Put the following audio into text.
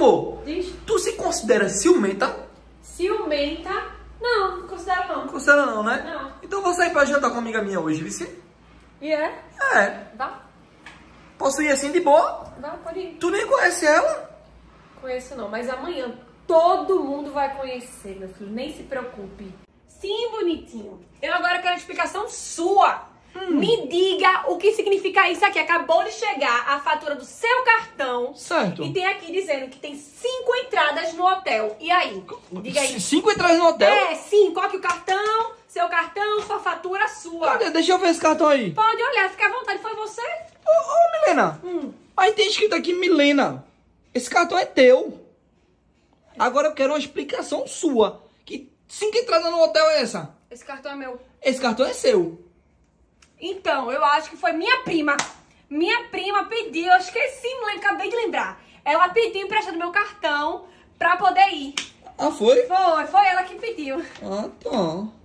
amor, Diz. tu se considera ciumenta? Ciumenta? Não, não considero não. Considera não, né? Não. Então eu vou sair pra jantar com uma amiga minha hoje, vice? E é? É. Vá, Posso ir assim de boa? vá, pode ir. Tu nem conhece ela? Conheço não, mas amanhã todo mundo vai conhecer, meu filho. Nem se preocupe. Sim, bonitinho. Eu agora quero a explicação sua. Me diga o que significa isso aqui. Acabou de chegar a fatura do seu cartão. Certo. E tem aqui dizendo que tem 5 entradas no hotel. E aí? Diga aí. 5 entradas no hotel? É, sim. Coloque o cartão, seu cartão, sua fatura sua. Cadê? Deixa eu ver esse cartão aí. Pode olhar, fica à vontade. Foi você? Ô, Milena. Aí tem escrito aqui Milena. Esse cartão é teu. Agora eu quero uma explicação sua. Que 5 entradas no hotel é essa? Esse cartão é meu. Esse cartão é seu. Então, eu acho que foi minha prima. Minha prima pediu, eu esqueci, não lembro, acabei de lembrar. Ela pediu emprestado meu cartão pra poder ir. Ah, foi? Foi ela que pediu. Ah, tá.